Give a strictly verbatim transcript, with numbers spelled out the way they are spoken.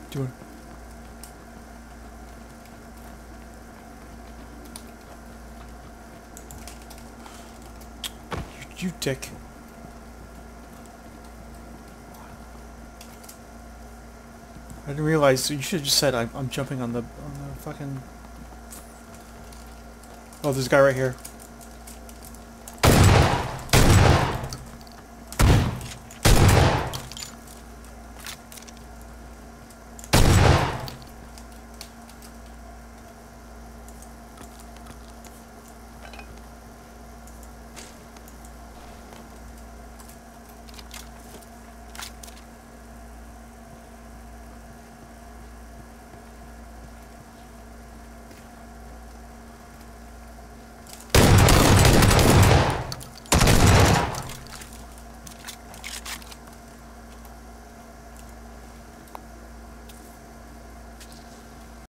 Doing. You, you dick. I didn't realize. You should have just said I'm, I'm jumping on the on the fucking. Oh, there's a guy right here.